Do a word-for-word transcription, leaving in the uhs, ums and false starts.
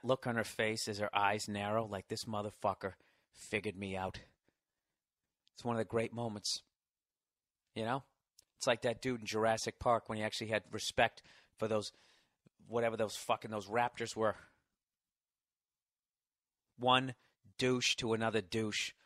that look on her face as her eyes narrow, like this motherfucker figured me out. It's one of the great moments. You know? It's like that dude in Jurassic Park when he actually had respect for those, whatever those fucking, those raptors were. One douche to another douche.